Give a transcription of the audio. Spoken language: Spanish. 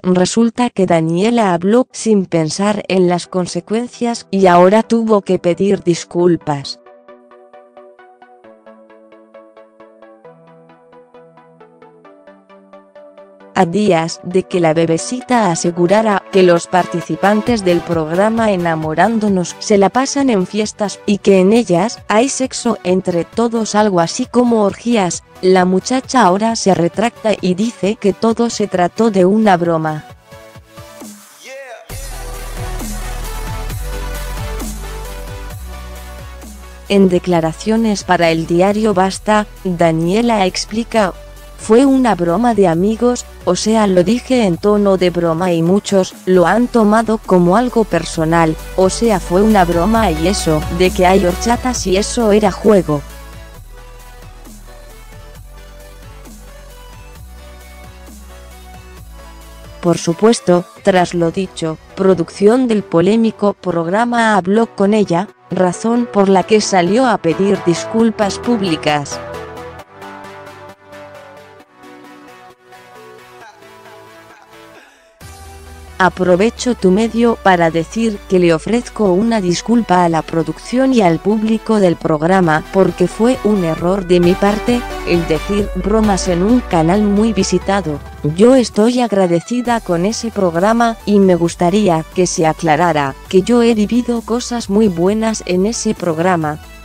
resulta que Daniela habló sin pensar en las consecuencias y ahora tuvo que pedir disculpas. A días de que la bebecita asegurara que los participantes del programa Enamorándonos se la pasan en fiestas y que en ellas hay sexo entre todos, algo así como orgías, la muchacha ahora se retracta y dice que todo se trató de una broma. En declaraciones para el diario Basta, Daniela explica: fue una broma de amigos, o sea, lo dije en tono de broma y muchos lo han tomado como algo personal, o sea, fue una broma y eso, de que hay horchatas y eso era juego. Por supuesto, tras lo dicho, producción del polémico programa habló con ella, razón por la que salió a pedir disculpas públicas. Aprovecho tu medio para decir que le ofrezco una disculpa a la producción y al público del programa porque fue un error de mi parte el decir bromas en un canal muy visitado. Yo estoy agradecida con ese programa y me gustaría que se aclarara que yo he vivido cosas muy buenas en ese programa.